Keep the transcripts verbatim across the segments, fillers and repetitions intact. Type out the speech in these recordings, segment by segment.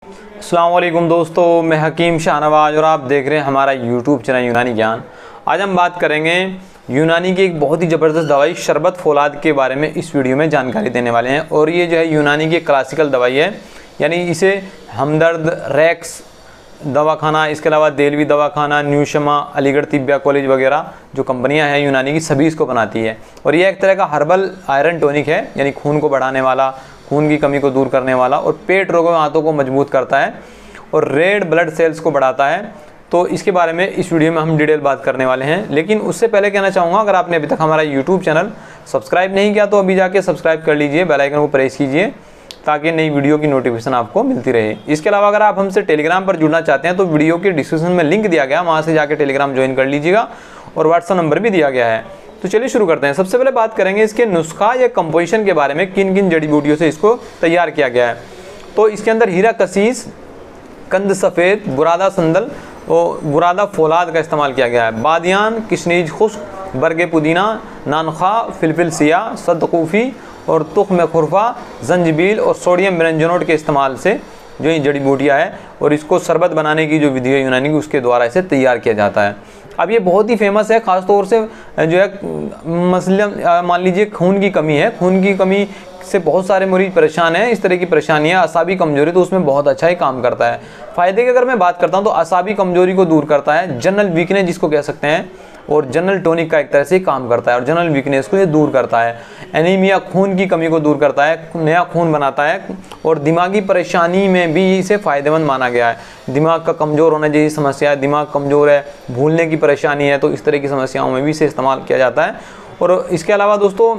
अस्सलाम वालेकुम दोस्तों, मैं हकीम शाहनवाज और आप देख रहे हैं हमारा यूट्यूब चैनल यूनानी ज्ञान। आज हम बात करेंगे यूनानी की एक बहुत ही ज़बरदस्त दवाई शरबत फौलाद के बारे में इस वीडियो में जानकारी देने वाले हैं। और ये जो है यूनानी की क्लासिकल दवाई है, यानी इसे हमदर्द, रैक्स दवाखाना, इसके अलावा देलवी दवाखाना, न्यूशमा, अलीगढ़ तिब्बिया कॉलेज वगैरह जो कंपनियां हैं यूनानी की, सभी इसको बनाती है। और ये एक तरह का हर्बल आयरन टॉनिक है, यानी खून को बढ़ाने वाला, खून की कमी को दूर करने वाला, और पेट रोगों में आंतों को मजबूत करता है और रेड ब्लड सेल्स को बढ़ाता है। तो इसके बारे में इस वीडियो में हम डिटेल बात करने वाले हैं। लेकिन उससे पहले कहना चाहूँगा, अगर आपने अभी तक हमारा यूट्यूब चैनल सब्सक्राइब नहीं किया तो अभी जाके सब्सक्राइब कर लीजिए, बेल आइकन को प्रेस कीजिए ताकि नई वीडियो की नोटिफिकेशन आपको मिलती रहे। इसके अलावा अगर आप हमसे टेलीग्राम पर जुड़ना चाहते हैं तो वीडियो के डिस्क्रिप्शन में लिंक दिया गया, वहाँ से जाके टेलीग्राम ज्वाइन कर लीजिएगा और व्हाट्सएप नंबर भी दिया गया है। तो चलिए शुरू करते हैं। सबसे पहले बात करेंगे इसके नुस्खा या कंपोजिशन के बारे में, किन किन जड़ी बूटियों से इसको तैयार किया गया है। तो इसके अंदर हीरा कसीस, कंद सफ़ेद, बुरादा संदल और बुरादा फौलाद का इस्तेमाल किया गया है। बादियान, किशनीज खुश्क, बरगे पुदीना, नानखा, फिलफिल सिया, सदकूफ़ी और तुख्म खुरफा, जंजबील और सोडियम बेंजोनेट के इस्तेमाल से जो ये जड़ी बूटियाँ है और इसको शरबत बनाने की जो विधि है यूनानी की, उसके द्वारा इसे तैयार किया जाता है। अब ये बहुत ही फेमस है, ख़ास तौर से जो है मसलन मान लीजिए खून की कमी है, खून की कमी से बहुत सारे मरीज परेशान हैं, इस तरह की परेशानियां, असाबी कमजोरी, तो उसमें बहुत अच्छा ही काम करता है। फ़ायदे की अगर मैं बात करता हूं तो असाबी कमजोरी को दूर करता है, जनरल वीकनेस जिसको कह सकते हैं, और जनरल टॉनिक का एक तरह से काम करता है और जनरल वीकनेस को ये दूर करता है। एनीमिया, खून की कमी को दूर करता है, नया खून बनाता है और दिमागी परेशानी में भी इसे फ़ायदेमंद माना गया है। दिमाग का कमज़ोर होना जैसी समस्या है, दिमाग कमज़ोर है, भूलने की परेशानी है, तो इस तरह की समस्याओं में भी इसे इस्तेमाल किया जाता है। और इसके अलावा दोस्तों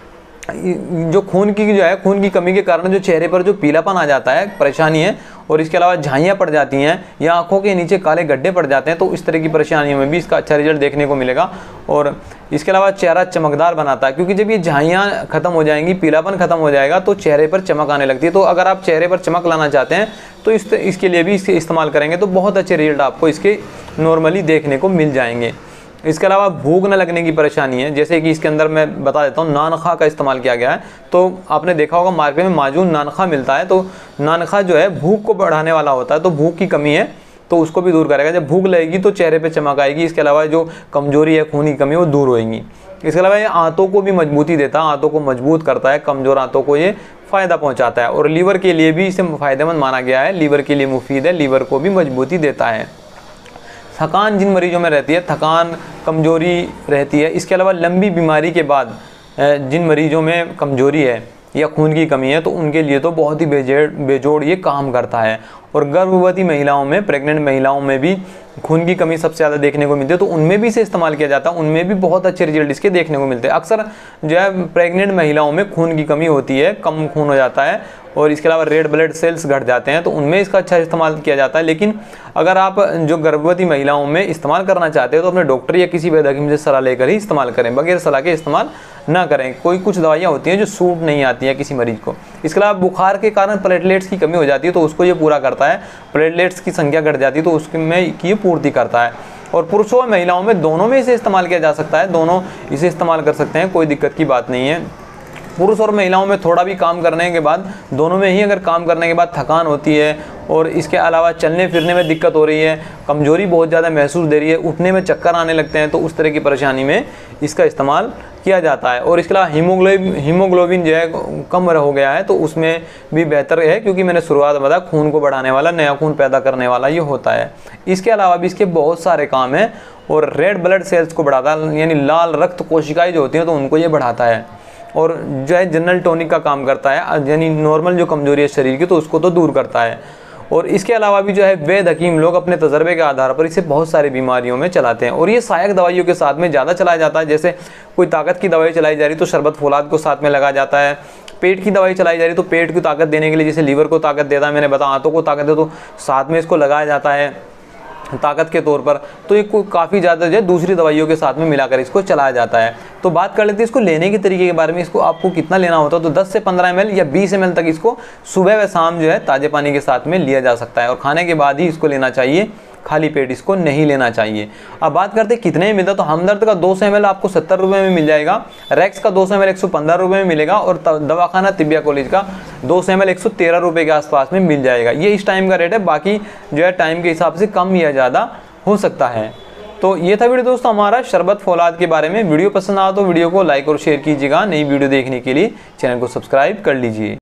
जो खून की जो है खून की कमी के कारण जो चेहरे पर जो पीलापन आ जाता है, परेशानी है, और इसके अलावा झाइयाँ पड़ जाती हैं या आंखों के नीचे काले गड्ढे पड़ जाते हैं, तो इस तरह की परेशानियों में भी इसका अच्छा रिजल्ट देखने को मिलेगा। और इसके अलावा चेहरा चमकदार बनाता है, क्योंकि जब ये झाइयाँ खत्म हो जाएंगी, पीलापन खत्म हो जाएगा, तो चेहरे पर चमक आने लगती है। तो अगर आप चेहरे पर चमक लाना चाहते हैं तो इस इसके लिए भी इसके इस्तेमाल करेंगे तो बहुत अच्छे रिजल्ट आपको इसके नॉर्मली देखने को मिल जाएंगे। इसके अलावा भूख न लगने की परेशानी है, जैसे कि इसके अंदर मैं बता देता हूँ, नानखा का इस्तेमाल किया गया है। तो आपने देखा होगा मार्केट में माजून नानखा मिलता है, तो नानखा जो है भूख को बढ़ाने वाला होता है, तो भूख की कमी है तो उसको भी दूर करेगा। जब भूख लगेगी तो चेहरे पे चमक आएगी। इसके अलावा जो कमजोरी है, खून की कमी, वो दूर होएगी। इसके अलावा ये आंतों को भी मजबूती देता है, आंतों को मजबूत करता है, कमज़ोर आंतों को ये फ़ायदा पहुँचाता है। और लीवर के लिए भी इसे फ़ायदेमंद माना गया है, लीवर के लिए मुफीद है, लीवर को भी मजबूती देता है। थकान जिन मरीजों में रहती है, थकान कमजोरी रहती है, इसके अलावा लंबी बीमारी के बाद जिन मरीजों में कमजोरी है या खून की कमी है, तो उनके लिए तो बहुत ही बेजेड़ बेजोड़ ये काम करता है। और गर्भवती महिलाओं में, प्रेग्नेंट महिलाओं में भी खून की कमी सबसे ज़्यादा देखने को मिलती है, तो उनमें भी इसे इस्तेमाल किया जाता है, उनमें भी बहुत अच्छे रिजल्ट इसके देखने को मिलते हैं। अक्सर जो है प्रेग्नेंट महिलाओं में खून की कमी होती है, कम खून हो जाता है, और इसके अलावा रेड ब्लड सेल्स घट जाते हैं, तो उनमें इसका अच्छा इस्तेमाल किया जाता है। लेकिन अगर आप जो गर्भवती महिलाओं में इस्तेमाल करना चाहते हो तो अपने डॉक्टर या किसी वैद्य हकीम से सलाह लेकर ही इस्तेमाल करें, बगैर सलाह के इस्तेमाल ना करें। कोई कुछ दवाइयाँ होती हैं जो सूट नहीं आती हैं किसी मरीज को। इसके अलावा बुखार के कारण प्लेटलेट्स की कमी हो जाती है, तो उसको ये पूरा करता है, प्लेटलेट्स की संख्या घट जाती है तो उसमें की पूर्ति करता है। और पुरुषों और महिलाओं में दोनों में इसे इस्तेमाल किया जा सकता है, दोनों इसे इस्तेमाल कर सकते हैं, कोई दिक्कत की बात नहीं है। पुरुष और महिलाओं में थोड़ा भी काम करने के बाद, दोनों में ही अगर काम करने के बाद थकान होती है और इसके अलावा चलने फिरने में दिक्कत हो रही है, कमजोरी बहुत ज़्यादा महसूस दे रही है, उठने में चक्कर आने लगते हैं, तो उस तरह की परेशानी में इसका इस्तेमाल किया जाता है। और इसके अलावा हीमोग्लोबिन हीमोग्लोबिन जो है कम हो गया है, तो उसमें भी बेहतर है, क्योंकि मैंने शुरुआत में बताया खून को बढ़ाने वाला, नया खून पैदा करने वाला ये होता है। इसके अलावा भी इसके बहुत सारे काम हैं। और रेड ब्लड सेल्स को बढ़ाता है, यानी लाल रक्त कोशिकाएँ जो होती हैं तो उनको ये बढ़ाता है। और जो है जनरल टॉनिक का काम करता है, यानी नॉर्मल जो कमजोरी है शरीर की, तो उसको तो दूर करता है। और इसके अलावा भी जो है वैद्य हकीम लोग अपने तजर्बे के आधार पर इसे बहुत सारी बीमारियों में चलाते हैं। और ये सहायक दवाइयों के साथ में ज़्यादा चलाया जाता है, जैसे कोई ताकत की दवाई चलाई जा रही तो शरबत फौलाद को साथ में लगा जाता है। पेट की दवाई चलाई जा रही तो पेट की ताकत देने के लिए, जैसे लीवर को ताकत देता है, मैंने बताया आंतों को ताकत दे, तो साथ में इसको लगाया जाता है ताकत के तौर पर। तो ये काफ़ी ज़्यादा जो है दूसरी दवाइयों के साथ में मिलाकर इसको चलाया जाता है। तो बात कर लेते हैं इसको लेने के तरीके के बारे में। इसको आपको कितना लेना होता है, तो दस से पंद्रह एम एल या बीस एम एल तक इसको सुबह व शाम जो है ताज़े पानी के साथ में लिया जा सकता है, और खाने के बाद ही इसको लेना चाहिए, खाली पेट इसको नहीं लेना चाहिए। अब बात करते हैं कितने में मिलता है, तो हमदर्द का दो सौ एम एल आपको सत्तर रुपये में मिल जाएगा, रेक्स का दो सौ एम एल एक सौ पंद्रह रुपये में मिलेगा, और दवाखाना तिब्बिया कॉलेज का दो सौ एम एल एक सौ तेरह रुपये के आसपास में मिल जाएगा। ये इस टाइम का रेट है, बाकी जो है टाइम के हिसाब से कम या ज़्यादा हो सकता है। तो ये था वीडियो दोस्तों हमारा शरबत फौलाद के बारे में। वीडियो पसंद आया तो वीडियो को लाइक और शेयर कीजिएगा। नई वीडियो देखने के लिए चैनल को सब्सक्राइब कर लीजिए।